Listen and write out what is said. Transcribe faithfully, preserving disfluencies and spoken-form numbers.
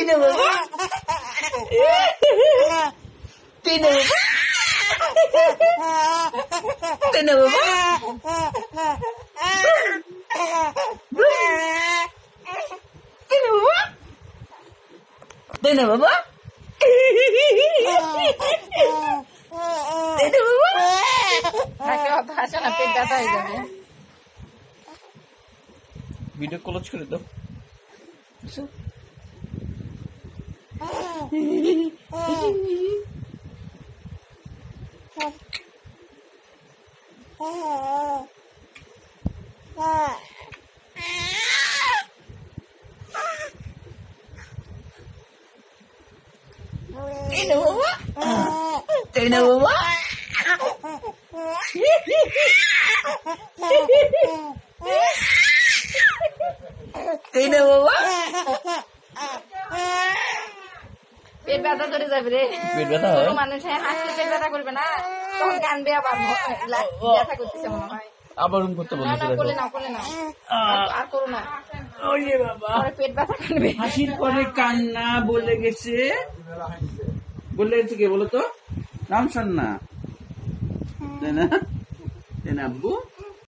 Tino বাবা Tino বাবা Tino বাবা Tino বাবা Tino বাবা Tino বাবা থাকে অত হাসে না পেট ব্যথা হয়ে যাবে ভিডিও ক্লোজ করে দাও Tino বাবা Tino বাবা Tino বাবা পেট ব্যথা করে যাবে রে পেট ব্যথা হয় মানুষ হাসলে পেট ব্যথা করবে না তখন কানবে আবার ব্যথা করতেছে মনে হয় আবার রুম করতে না বলছো না করলে না করলে না আর করো না ওরে বাবা পরে পেট ব্যথা করবে হাসির পরে কান্না বলে গেছে বলে গেছে কে বলো তো রামসন্না তাই না তাই না আব্বু